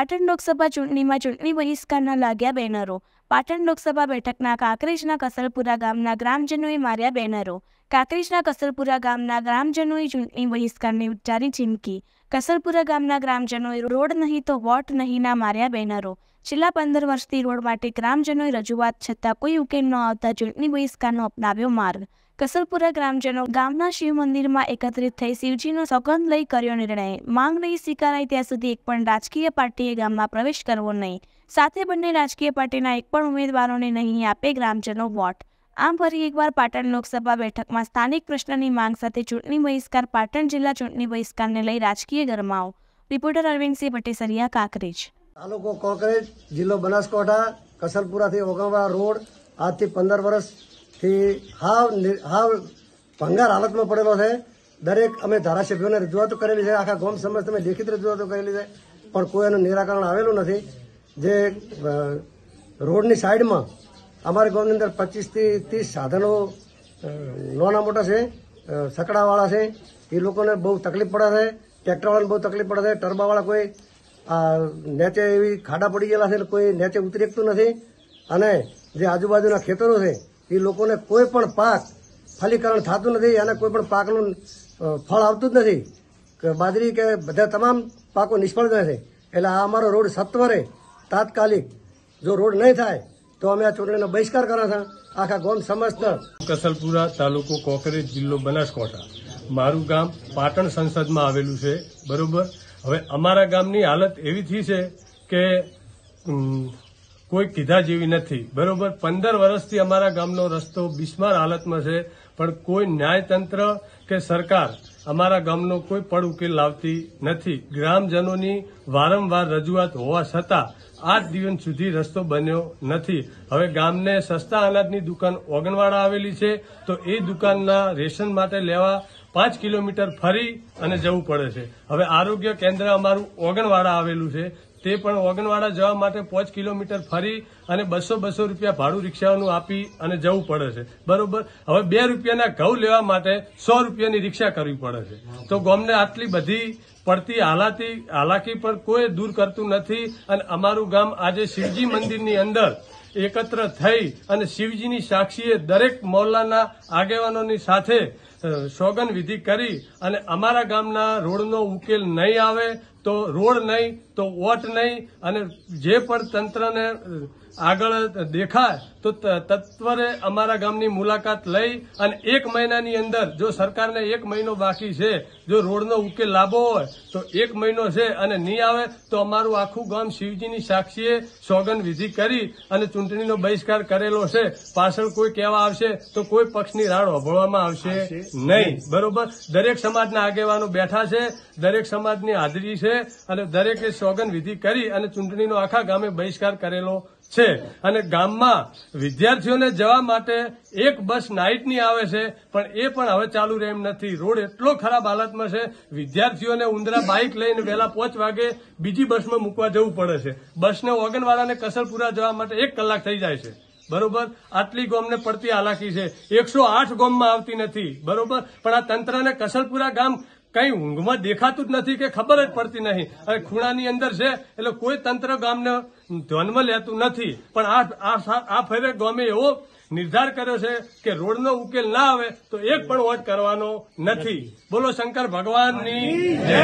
પાટણ લોકસભા ચૂંટણીમાં ચૂંટણી બહિષ્કારના લાગ્યા બેનરો। પાટણ લોકસભા બેઠકના કાંકરેજના કસલપુરા ગામના ગ્રામજનોએ માર્યા બેનરો। કાંકરેજના કસલપુરા ગામના ગ્રામજનોએ ચૂંટણી બહિષ્કારની ઉચ્ચારી ચીમકી। કસલપુરા ગામના ગ્રામજનોએ રોડ નહીં તો વોટ નહીંના માર્યા બેનરો। છેલ્લા 15 વર્ષથી રોડ માટે ગ્રામજનોએ રજૂઆત છતાં કોઈ ઉકેલ ન આવતા ચૂંટણી બહિષ્કારનો અપનાવ્યો માર્ગ। કસલપુરા ગ્રામજનો ગામના શિવ મંદિરમાં એકત્રિત થઈ શિવજીનો સોગંદ લઈ કર્યો નિર્ણય। માંગ નહીં સ્વીકારાય ત્યાં સુધી એક પણ રાજકીય પાર્ટીએ ગામમાં પ્રવેશ કરવો નહીં। સાથે બંને રાજકીય પાર્ટીના એક પણ ઉમેદવારોને નહીં આપે ગ્રામજનો વોટ। આમ ફરી એકવાર પાટણ લોકસભા બેઠકમાં સ્થાનિક પ્રશ્નની માંગ સાથે ચૂંટણી બહિષ્કાર। પાટણ જિલ્લા ચૂંટણી બહિષ્કારને લઈ રાજકીય ગરમાવો। રિપોર્ટર અરવિંદસિંહ ભટ્ટેસરિયા, કાંકરેજ। તાલુકો કાંકરેજ, જિલ્લો બનાસકાંઠા, કસલપુરાથી ઓગણવાળા રોડ આજથી 15 વર્ષથી હાવ ભંગાર હાલતમાં પડેલો છે। દરેક અમે ધારાસભ્યોને રજૂઆતો કરેલી છે, આખા ગામ સમજ તમે લેખિત રજૂઆતો કરેલી છે, પણ કોઈ એનું નિરાકરણ આવેલું નથી। જે રોડની સાઈડમાં અમારા ગામની અંદર 25 થી 30 સાધનો નાના મોટા છે, સકડાવાળા છે, એ લોકોને બહુ તકલીફ પડે છે। ટ્રેક્ટરવાળાને બહુ તકલીફ પડે છે। ટર્બાવાળા કોઈ નેચે એવી ખાડા પડી ગયેલા છે, કોઈ નેચે ઉતરી શકતું નથી। અને જે આજુબાજુના ખેતરો છે એ લોકોને કોઈ પણ પાક ફલીકરણ થતું નથી અને કોઈ પણ પાકનું ફળ આવતું જ નથી। બાજરી કે બધા તમામ પાકો નિષ્ફળ જાય છે। એટલે આ અમારો રોડ સત્વરે તાત્કાલિક જો રોડ નહીં થાય તો અમે આ ચૂંટણીનો બહિષ્કાર કર્યા છે। આખા ગામ સમસ્ત કસલપુરા તાલુકો કાંકરેજ, જિલ્લો બનાસકાંઠા। મારું ગામ પાટણ સંસદમાં આવેલું છે, બરોબર। હવે અમારા ગામની હાલત એવી થઈ છે કે કોઈ કીધા જેવી નથી, બરોબર। 15 વર્ષથી અમારા ગામનો રસ્તો બિસ્માર હાલતમાં છે, પણ કોઈ ન્યાયતંત્ર કે સરકાર અમારા ગામનો કોઈ પડ ઉકેલ લાવતી નથી। ગ્રામજનોની વારંવાર રજૂઆત હોવા છતાં આજ દિવસ સુધી રસ્તો બન્યો નથી। હવે ગામને સસ્તા અનાજની દુકાન ઓગણવાડા આવેલી છે, તો એ દુકાનના રેશન માટે લેવા 5 કિલોમીટર ફરી અને જવું પડે છે। હવે આરોગ્ય કેન્દ્ર અમારું ઓગણવાડા આવેલું છે, તે પણ ઓગણવાડા જવા માટે 5 કિલોમીટર ફરી અને 200 રૂપિયા ભાડું રિક્ષાઓનું આપી અને જવું પડે છે, બરોબર। હવે 2 રૂપિયાના ઘઉં લેવા માટે 100 રૂપિયાની રિક્ષા કરવી પડે છે। તો ગામને આટલી બધી પડતી હાલાકી પર કોઈ દૂર કરતું નથી। અને અમારું ગામ આજે શિવજી મંદિરની અંદર એકત્ર થઈ અને શિવજીની સાક્ષીએ દરેક મહોલ્લાના આગેવાનોની સાથે સોગંદ વિધિ કરી અને અમારા ગામના રોડનો ઉકેલ નહીં આવે તો રોડ નહીં તો વોટ નહીં, અને જે પણ તંત્રને આગળ દેખાય તો તત્વરે અમારા ગામની મુલાકાત લઈ અને 1 મહિનાની અંદર, જો સરકારને 1 મહિનો બાકી છે, જો રોડનો ઉકેલ લાવવો હોય તો 1 મહિનો છે, અને નહીં આવે તો અમારું આખું ગામ શિવજીની સાક્ષીએ સોગંદ વિધિ કરી અને ચૂંટણીનો બહિષ્કાર કરેલો છે। પાછળ કોઈ કહેવા આવશે તો કોઈ પક્ષની રાડ હોભળવામાં આવશે નહીં, બરોબર। દરેક સમાજના આગેવાનો બેઠા છે, દરેક સમાજની હાજરી છે, અને દરેકે સોગંદ વિધિ કરી અને ચૂંટણીનો આખા ગામે બહિષ્કાર કરેલો છે। અને ગામમાં વિદ્યાર્થીઓને જવા માટે એક બસ નાઇટની આવે છે, પણ એ પણ હવે ચાલુ રહે એમ નથી। રોડ એટલો ખરાબ હાલતમાં છે, વિદ્યાર્થીઓને ઉંદરા બાઇક લઈને વહેલા 5 વાગે બીજી બસમાં મૂકવા જવું પડે છે। બસને ઓગણવાડાને કસલપુરા જવા માટે 1 કલાક થઈ જાય છે, બરોબર। આટલી ગામને પડતી હાલાકી છે, 108 ગામમાં આવતી નથી, બરોબર। પણ આ તંત્રને કસલપુરા ગામ કઈ ઊંઘમાં દેખાતું જ નથી કે ખબર જ પડતી નહીં, અને ખૂણાની અંદર છે, એટલે કોઈ તંત્ર ગામને ધ્યાનમાં લેતું નથી। પણ આ ફેરે ગામે એવો નિર્ધાર કર્યો છે કે રોડનો ઉકેલ ના આવે તો એક પણ વોટ કરવાનો નથી। બોલો શંકર ભગવાનની જય।